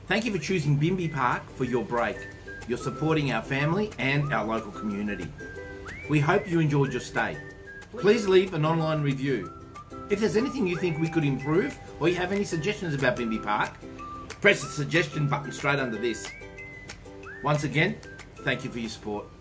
Thank you for choosing Bimbi Park for your break. You're supporting our family and our local community. We hope you enjoyed your stay. Please leave an online review. If there's anything you think we could improve or you have any suggestions about Bimbi Park, press the suggestion button straight under this. Once again, thank you for your support.